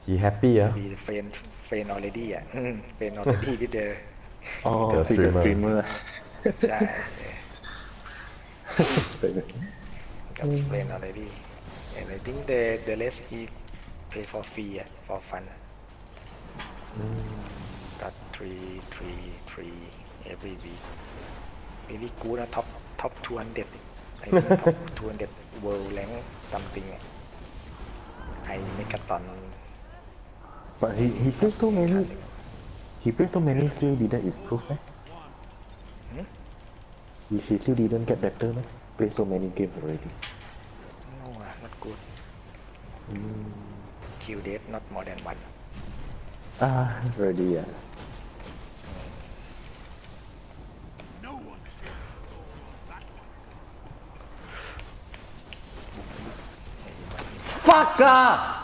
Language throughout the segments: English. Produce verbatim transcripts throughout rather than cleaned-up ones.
He happy, to yeah? be the friend friend already อ่ะ friend already with the Oh, The with the streamer. streamer. ใช่กับ friend already and I think the the rest he pay for free อ่ะ for fun got three three three every week very good นะ top top two hundred I think top two hundred world rank something อ่ะ I Megaton But he he plays so something many. คันหนึ่ง He plays so many still didn't improve, eh? He, he still didn't get better, eh? Play so many games already. no ah, not good kill death not more than one Ah, already, yeah. Fuck ah!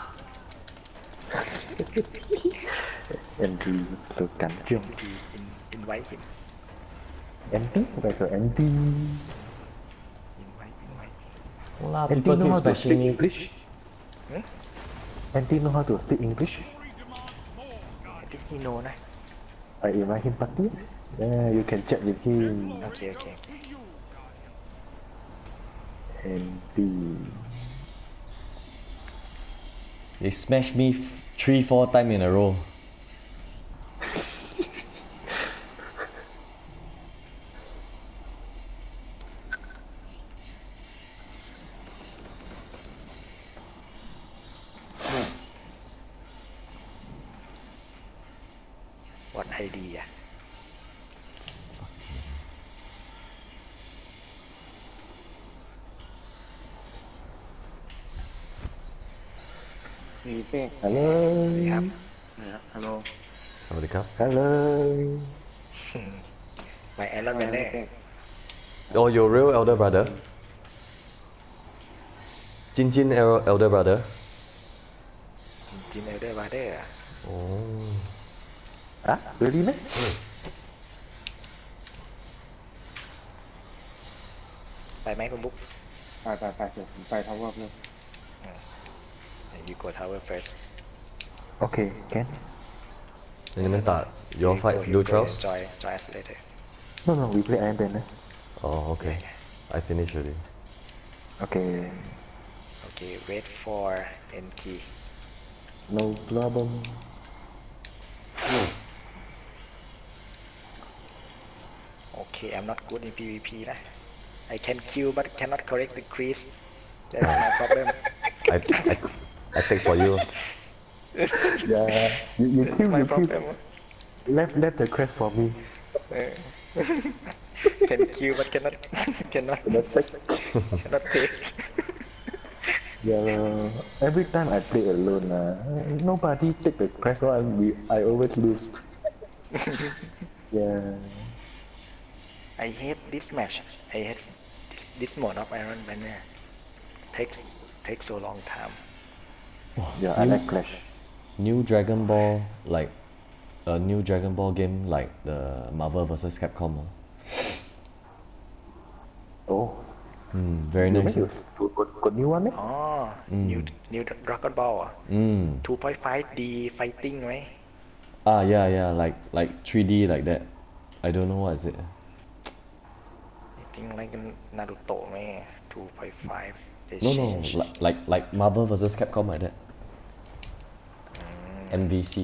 Andy, so cắn chiêu. Thì in, invite him Andy, vậy rồi Andy. invite invite Hola, Andy people know keep how to speak smashing me. English? Hmm? Andy know how to speak English? I think he know นะ I invite him party. Yeah, you can chat with him. okay okay okay Andy. They smashed me f- three, four times in a row. what idea มีเป้ Hello. ครับนะครับฮัลโหล Sawadee krap. Hello. my Iron Man แน่ Oh, your real elder brother? Jin Jin el- elder brother? จินจินเอลเดอร์บาร์เดอร์ Oh. Ah, really, man? ไปไหมคุณบุ๊กไปไปไปเดี๋ยวผมไปทาวเวอร์เลย you go tower first Okay, can. 你们打 you all fight You go- you blue go trails? join join us later No, no, we play Iron Man. Eh? Oh, okay. I finished already. Okay, okay wait for N T no problem. okay I'm not good in PvP นะ I can kill but cannot correct the crease that's my problem I, I, I take for you. Yeah, you, you that's kill, my you kill. problem Left, left the crest for me. can kill but cannot cannot That's it. cannot take Yeah, every time I play alone, uh, nobody take the crest one. We, I always lose. Yeah. I hate this match I hate this, this mode of Iron Manเนี่ย takes takes so long time Yeah, I You- like Clash. New Dragon Ball, like a new Dragon Ball game, like the Marvel versus Capcom. oh. Oh, Mm, very you nice. make eh? your got, got new one, eh? อ๋อ new new Dragon Ball อ่ะ Mm. two point five D fighting ไหม Ah, yeah, yeah, like like three D like that. I don't know what is it. I think like Naruto ไหม two point five they No, no, change like like like Marvel versus Capcom like that. M V C.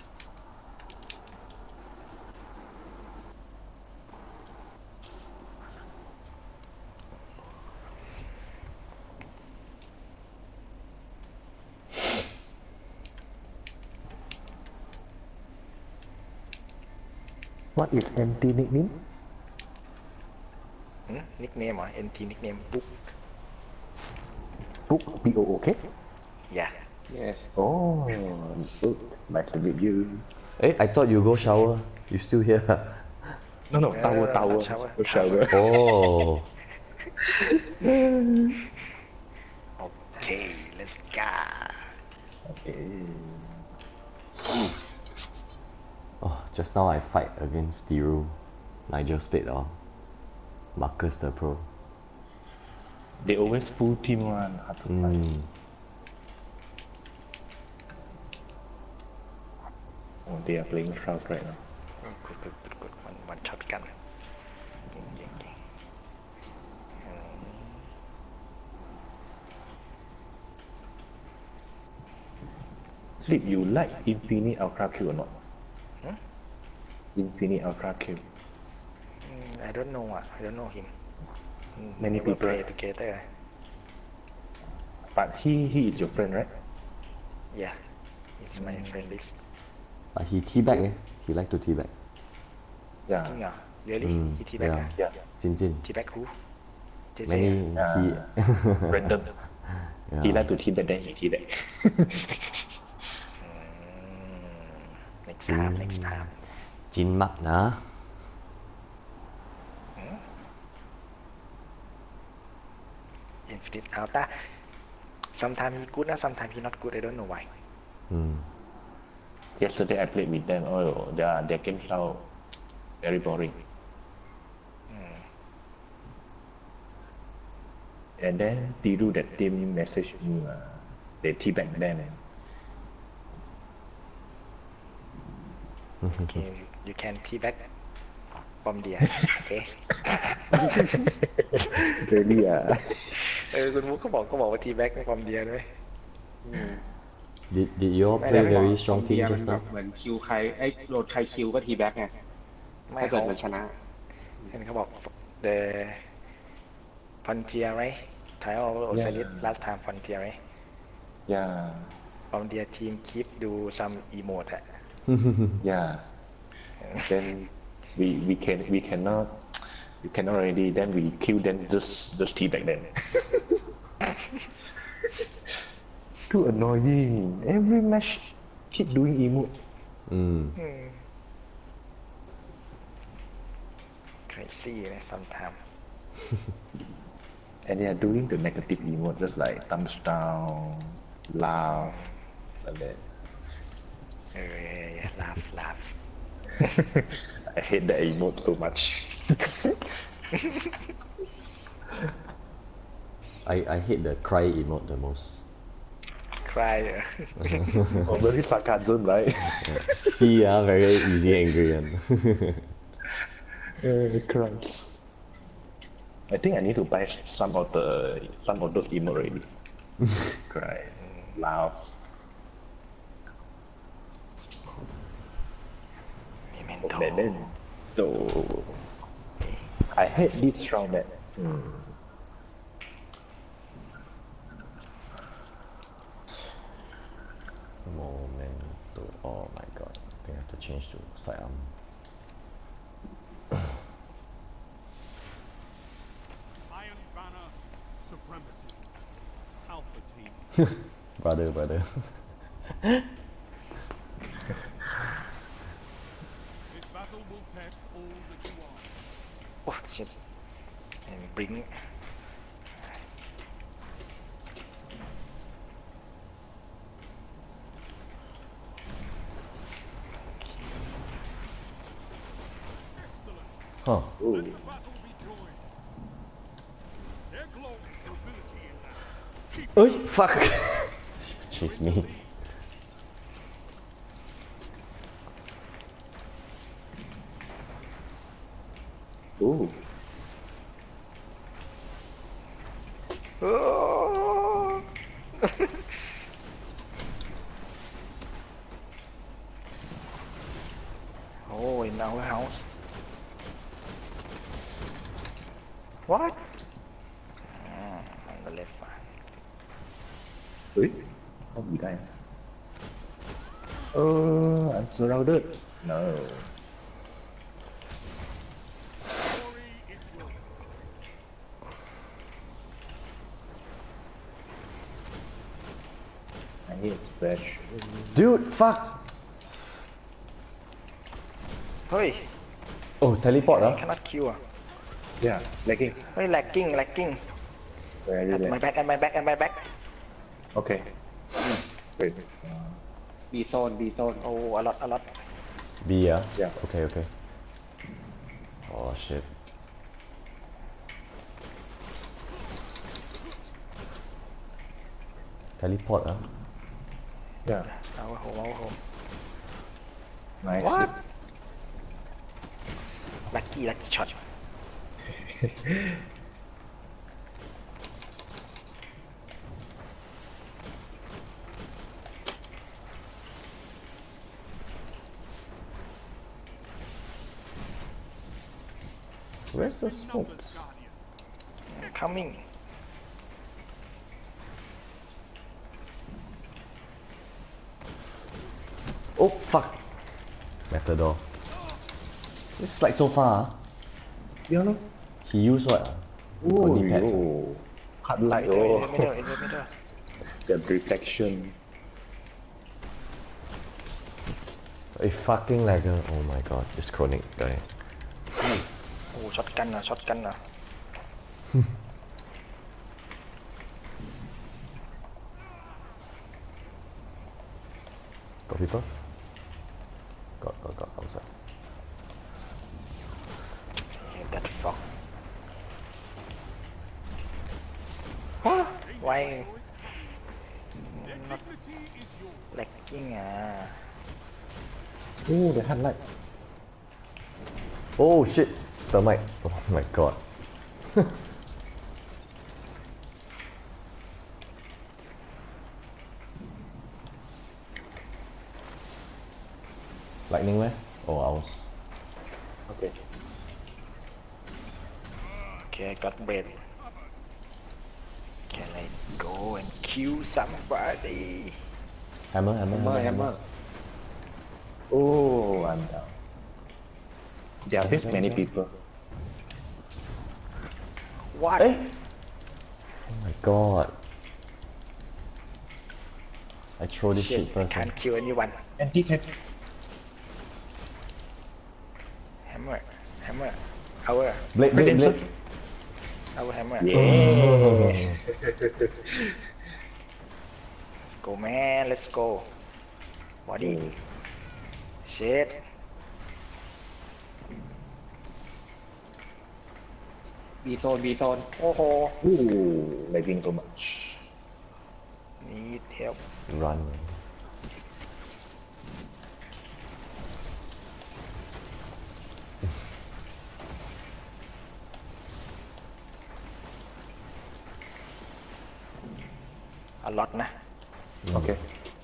What is anti nickname? hmm? nickname เหรอ N T nickname book Book B O O K. yeah yes Oh, book. Nice to meet you. Hey, I thought you go shower. You still here? No, no, tower, no, tower. not shower, No shower. Oh. okay let's go Okay. Oh, just now I fight against Diru, Nigel Spade or Marcus the Pro. They always full team one. Hard to find. Mm. they are playing Shroud right now. กดกดกดกดมันมันช็อตกันเก่งเก่งเก่งอืม Did you like Infinity Ultra Q or not? Hmm? Infinity Ultra Q. Mm, I don't know ah I don't know him Mm, Many never people- play together But he he is your friend, right? yeah it's my friend list But he teabag eh? He like to teabag. จริง Yeah. เหรอ really Mm, he teabag yeah. อ่ะ Yeah. Jin Jin. teabag who เจเจ Many อ่ะ he Random. yeah. He like to teabag, then he teabag. อืม next time next time Jin Mak na. Infinite Alta sometimes he goodนะ sometimes he not good I don't know why Hmm. Yesterday I played with them. Oh, their their game style very boring. And then Tiru that team message me. Uh, they teabag them. okay you, you can teabag from there okay Really? Uh, เออคุณมุกก็บอกก็บอกว่า teabag ในความเดียด้วย Did did you all ไม่ play ได้ very บอก strong เบีย team ร์มัน just แบ now? บเหมือนคิวใครไอ้โดนใครคิวก็ทีแบ็กไงไม่ถ้าเกิเขาดมันชนะเห็นเขาบอก the frontier right Thai or Osiris last time frontier right yeah, frontier team keep do some emote อะ yeah. Then we we can we cannot we cannot already. Then we kill them. Just just teabag them. Too annoying. Every match keep doing emote. Mm. crazy นะ sometimes And they are doing the negative emote, just like thumbs down, laugh, like that. เออ laugh laugh I hate that emote so much. I I hate the cry emote the most. cry อะ Oh, very sarcasm, right? See ah, very easy angry one. uh, cry. I think I need to buy some of the some of those emote already. Cry, laugh. memento Memento. I hate this round man. Mm. Momento. Oh my god. I think I have to change to sidearm. Iron Banner Supremacy. Alpha Team. Brother, brother. This battle will test all that you are. โอ้ shit บลิง Excellent. Huh. Let the battle be joined. Their glory nobility in that. Keep Oh fuck. Chase me. Ooh. โอ้ โอ้ย in our house what อ่า on the left side Ui, không bị đây. Uh, I'm surrounded. No. glory is yours. I need a splash. Dude, fuck. เฮ้ย Oh, teleport ah. cannot kill อ่ะ Yeah, lagging. เฮ้ย lagging lagging Very at my lag. back at my back at my back Okay. Wait. บีโซนบีโซนโอ้ a lot a lot B ah. Yeah. Okay, okay. Oh shit. Teleport ah. Yeah. our home our home Nice. What? Lucky, lucky shot. Where's the Numbers, smokes? Guardian. Coming. Oh fuck! Matador. This slide so far. ah. Yeah, no. He used what? ah? Oh, Knee pads, ah. yo. Hard light, In the oh. middle, in the middle. The reflection. A fucking lagger. Oh my god, this chronic guy. Oh, shotgun ah, shotgun ah. Got people? Got, got, got outside. Hate that fuck. Huh? Why Their dignity is yours. lagging ah? Oh, the hard light. Oh shit! Thermite. Oh my god. Lightning where? Oh, ours. Okay. Okay, I got bait. Can I go and kill somebody? Hammer, hammer, Hammer, hammer, hammer. Oh, I'm down. There are this many people. What? Eh? Oh my god. I throw this shit Shit, I first. can't eh? kill anyone. Anti-tank. Hammer, hammer, our, Blade, blade, blade. our hammer. Yeah. Let's go, man. Let's go. Body. Shit. B zone B zone โอ้โห Ooh, lagging too much. need help. Run. A lot นะ Okay.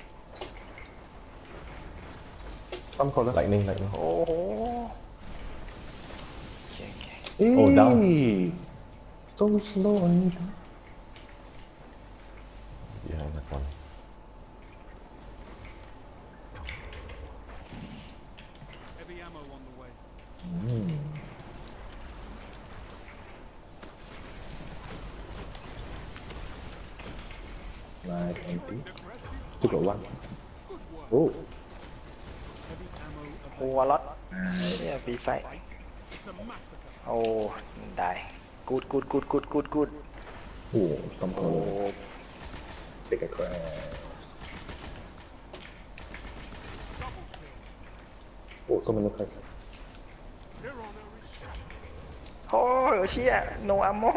Come closer. Lightning, lightning. โอ้โหโอเคโอเค Oh, down. Hey, so slow on me. Behind that one. Heavy ammo on the way. Nice, empty. Aggressive. Took a one. Good work. Oh, Heavy ammo โอ้ available. a lot เชี่ยฟีไซ It's a massacre. โอ้ได้ good good good good good good oh, come โอ้ closer. Take a crash. Double kill. Oh, so many crash. Their honor is shattered. โอ้เชี่ย no ammo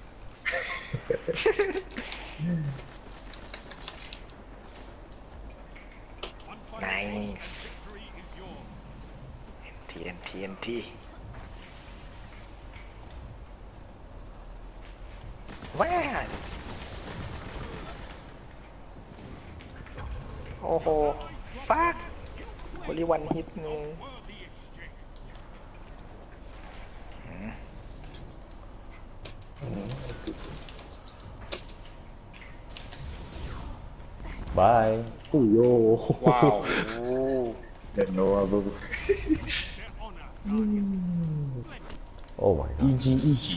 One fight. nice Victory is yours. T N T N T ว้าโอ้โห fuck only one hit นึง Worthy exchange. Bye. Oh, yo. ว้าว There's no other. Their honor. Guardian. Oh my god. Easy, easy.